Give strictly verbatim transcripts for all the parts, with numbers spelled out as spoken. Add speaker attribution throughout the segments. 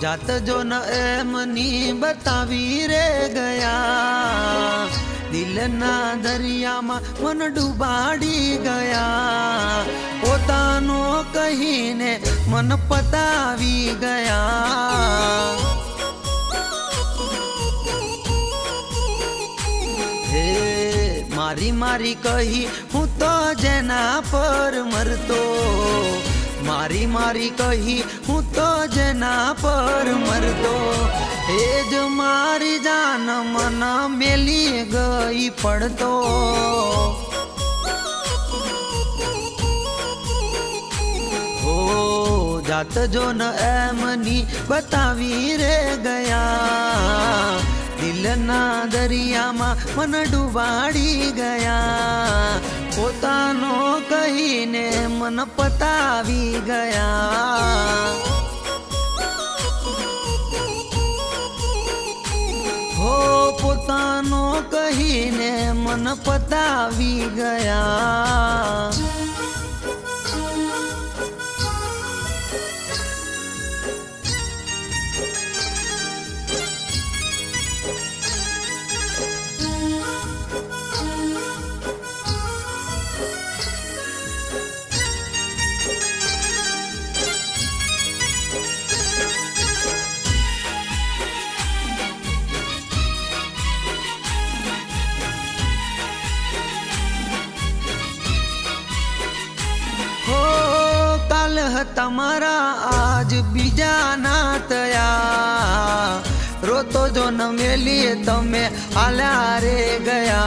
Speaker 1: जात जो न एमनी बतावी रे गया, दिलना दरिया में मन डूबाड़ी गया, पोतानो कहीने मन पतावी गया। हे मारी मारी कही हूँ तो जेना पर मरतो, मारी मारी कही हूँ तो जेना पर मरतो, हे जो मारी जान मन मेली गई पड़तो। हो जात जो न एमनी बतावी रे गया, दिलना दरिया में मन डूबाड़ी गया, पोतानो कहीने मन पतावी गया। हो पोतानो कहीने मन पतावी गया। तमारा आज बीजा ना तया, रोतो जो न मेलिए तमे आल्या रे गया।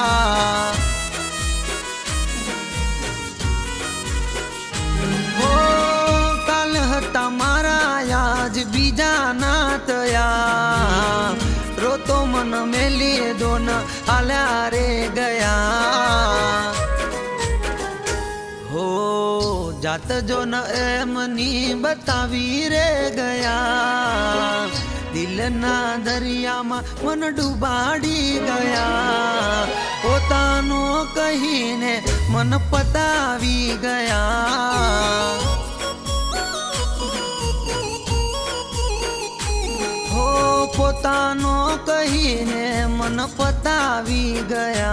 Speaker 1: हो काल तमारा आज बीजा ना तया, रोतो मन मेलिए दो न आल्या रे गया। हो जात जो न एमनी बतावी रे गया, दिलना दरिया में मन डूबाड़ी गया, पोतानो कहीने मन पतावी गया। हो पोतानो कहीने मन पतावी गया।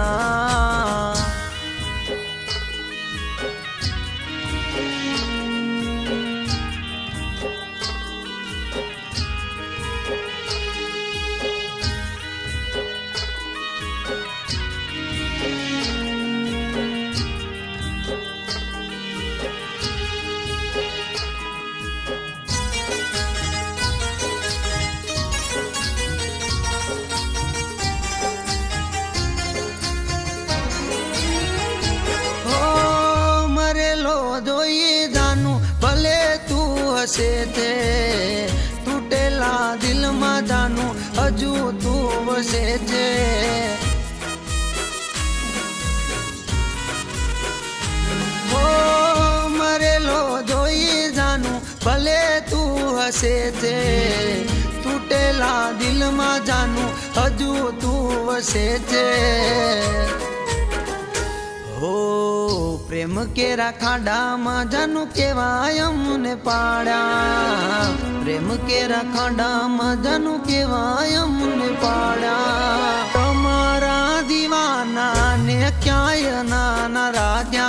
Speaker 1: जोई जानू भले तू हसे थे, टूटेला दिल में जानू हजू तू वसे थे। हो मरेलो जोई जानू भले तू हसे थे, टूटेला दिल में जानू हजू तू वसे थे। हो प्रेम केरा खाड़ा में जानू केवाय हमने पाड़ा, प्रेम केरा खाड़ा में जानू केवाय हमने पाड़ा। तमारा दीवाना ने क्या ना राजा,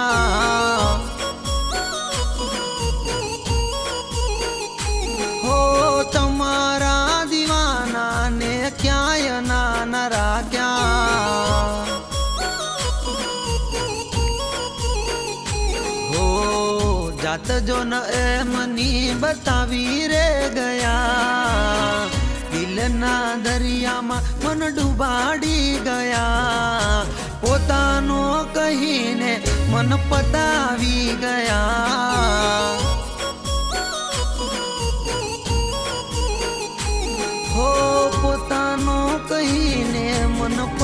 Speaker 1: हो तमारा दीवाना ने क्या ना राजा। जात जो न एमनी बतावी रे गया, दिलना दरिया में मन डूबाड़ी गया, पोतानो कहीने मन पतावी गया। हो पोतानो कहीने मन